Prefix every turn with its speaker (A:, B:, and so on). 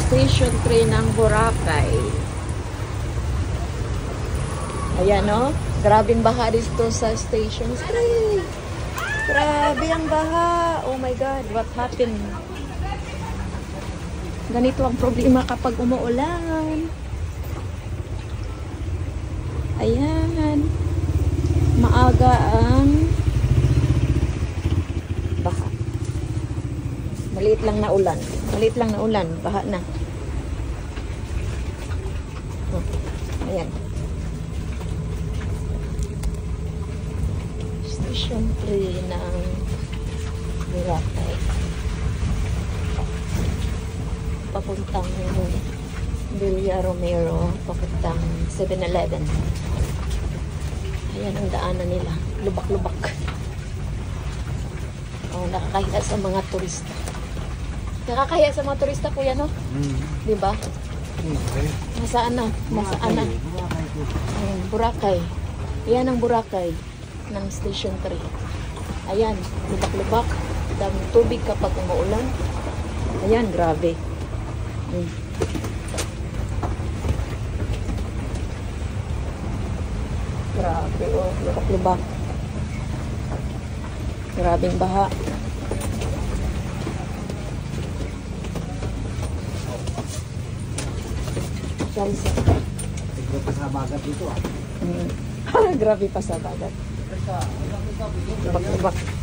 A: Station 3 ng Boracay. Ayan o. Grabing baha dito sa Station 3. Grabe ang baha. Oh my God. What happened? Ganito ang problema kapag umuulan. Ayan. Maaga ang baha. Maliit lang na ulan. Maliit lang na ulan. Baha na. Oh, ayan. Station 3 ng Boracay. Papuntang Villa Romero. Papuntang 7-Eleven. Ayan ang daanan nila. Lubak-lubak. Oh, nakakahiya sa mga turista. Nakakahiya sa mga turista, kuya, no? Diba? Nasaan na? Nasaan na? Boracay. Ayan ang Boracay ng Station 3. Ayan, lubak-lubak. Daming tubig kapag umuulan. Ayan, grabe. Grabe, oh. Lubak-lubak. Grabing baha. Salsa.
B: Grabe pa sa bagat dito ah.
A: Grabe pa sa bagat. Lubak-lubak.